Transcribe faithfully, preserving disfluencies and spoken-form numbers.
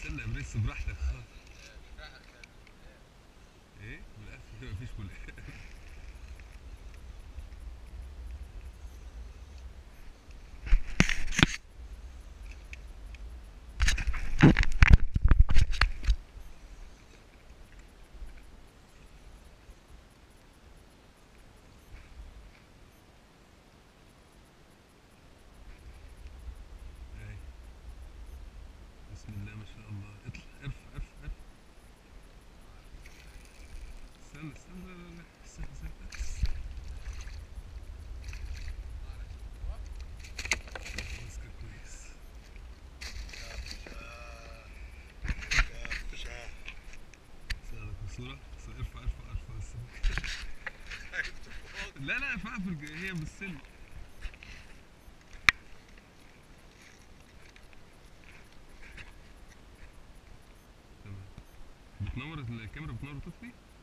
استنى يا برنس براحتك خالص. ايه؟ بالقفل مفيش بالقفل. بسم الله ما شاء الله. اطلع ارفع ارفع ارفع. استنى استنى لا لا لا استنى استنى. ماسكه كويس. ساعدك بصورة. ارفع ارفع ارفع بس. لا لا ارفعها في الج- هي بالسن. تمام. بتنور الكاميرا، بتنور وتطفي.